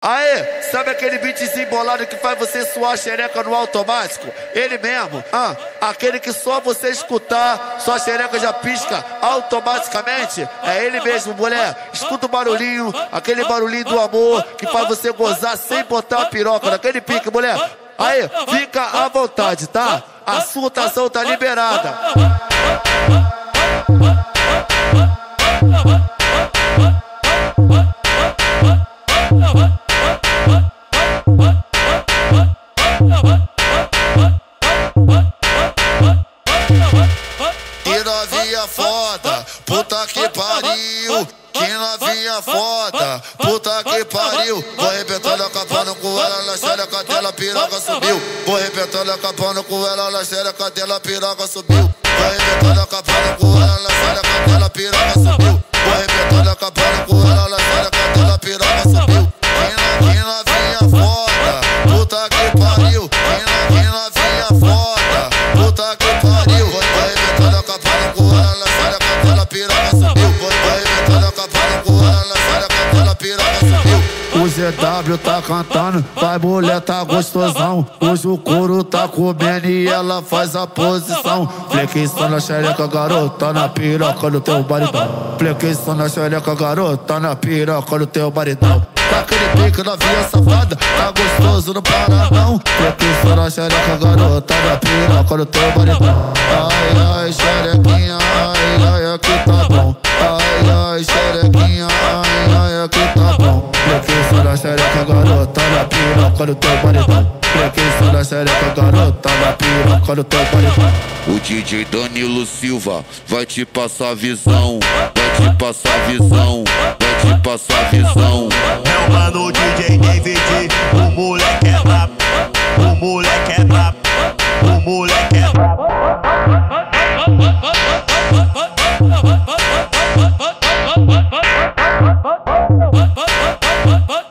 Aê, sabe aquele beatzinho bolado que faz você suar a xereca no automático? Ele mesmo, aquele que só você escutar, sua xereca já pisca automaticamente. É ele mesmo, mulher. Escuta o barulhinho, aquele barulhinho do amor que faz você gozar sem botar a piroca naquele pique, mulher. Aí, fica à vontade, tá? A sua tação tá liberada. Que novinha foda, puta que pariu. Que novinha foda, puta que pariu. Vou arrebentando, acabando com ela na xereca dela, piroca subiu. Vou arrebentando, acabando com ela na xereca dela, piroca subiu. Vou arrebentando, acabando com ela na xereca dela, piroca subiu. Vou arrebentando, acabando com ela na xereca dela, piroca subiu. Que novinha foda, puta que pariu. Que novinha foda, puta que pariu. Vou arrebentando, acabando com ela na xereca dela, piroca subiu. Vou arrebentando, acabando com ela na xereca dela, piroca subiu. O ZW tá cantando, vai mulher tá gostosão. Hoje o couro tá comendo e ela faz a posição. Flexão na xereca, garota, na piroca do teu baridão. Flexão na xereca, garota, na piroca do teu baridão. Tá aquele pique novinha safada, tá gostoso, não para não. Flexão na xereca, garota, na piroca do teu baridão. Ai, ai, xerequinha, ai, ai, aqui tá bom. Ai, ai, xerequinha, ai, ai, aqui tá bom. Flexão na xereca, garota, na piroca do teu baridão. Flexão na xereca, garota, na piroca do teu baridão. O DJ Danilo Silva vai te passar visão, vai te passar visão, vai te passar visão. É o mano DJ David, o moleque é brabo, o moleque é brabo, o moleque é brabo. What?